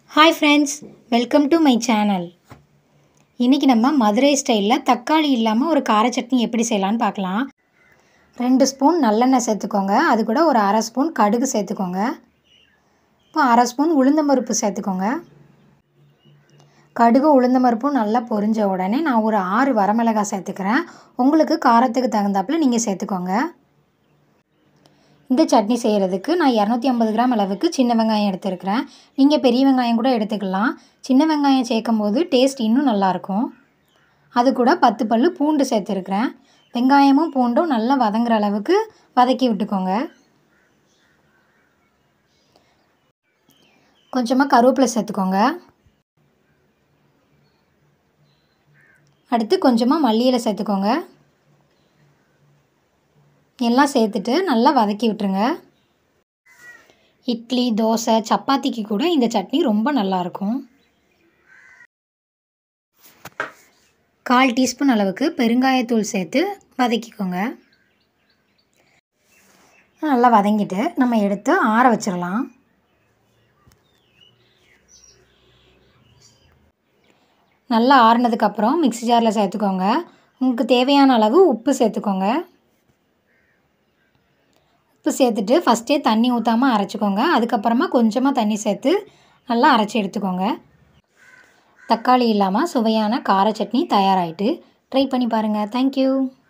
Hi friends, welcome to my channel. இன்னைக்கு நம்ம மதுரை ஸ்டைலில் தக்காளி இல்லாமல் ஒரு கார சட்னி எப்படி செய்யலான்னு பார்க்கலாம். 2 ஸ்பூன் நல்லெண்ணெய் சேர்த்துக்கோங்க. அது கூட ஒரு அரை ஸ்பூன் கடுகு சேர்த்துக்கோங்க. இப்போ அரை ஸ்பூன் உளுந்தம்பருப்பு சேர்த்துக்கோங்க. கடுகு உளுந்தம்பருப்பும் நல்லா பொரிஞ்ச உடனே நான் ஒரு 6 வரமிளகாய் சேர்த்துக்கிறேன். உங்களுக்கு காரத்துக்கு தகுந்தாப்புல நீங்கள் சேர்த்துக்கோங்க. இந்த சட்னி செய்கிறதுக்கு நான் 250 கிராம் அளவுக்கு சின்ன வெங்காயம் எடுத்துருக்கிறேன். நீங்கள் பெரிய வெங்காயம் கூட எடுத்துக்கலாம். சின்ன வெங்காயம் சேர்க்கும் போது டேஸ்ட் இன்னும் நல்லாயிருக்கும். அது கூட 10 பல் பூண்டு சேர்த்துருக்கிறேன். வெங்காயமும் பூண்டும் நல்லா வதங்குற அளவுக்கு வதக்கி விட்டுக்கோங்க. கொஞ்சமாக கருவேப்பிலை சேர்த்துக்கோங்க. அடுத்து கொஞ்சமாக மல்லி இலை சேர்த்துக்கோங்க. எல்லாம் சேர்த்துட்டு நல்லா வதக்கி விட்டுருங்க. இட்லி, தோசை, சப்பாத்திக்கு கூட இந்த சட்னி ரொம்ப நல்லாயிருக்கும். 1/4 டீஸ்பூன் அளவுக்கு பெருங்காயத்தூள் சேர்த்து வதக்கிக்கோங்க. நல்லா வதங்கிட்டு நம்ம எடுத்து ஆற வச்சிடலாம். நல்லா ஆறுனதுக்கப்புறம் மிக்ஸி ஜாரில் சேர்த்துக்கோங்க. உங்களுக்கு தேவையான அளவு உப்பு சேர்த்துக்கோங்க. உப்பு சேர்த்துட்டு ஃபஸ்ட்டே தண்ணி ஊற்றாமல் அரைச்சிக்கோங்க. அதுக்கப்புறமா கொஞ்சமாக தண்ணி சேர்த்து நல்லா அரைச்சி எடுத்துக்கோங்க. தக்காளி இல்லாமல் சுவையான கார சட்னி தயாராகிட்டு ட்ரை பண்ணி பாருங்கள். தேங்க்யூ.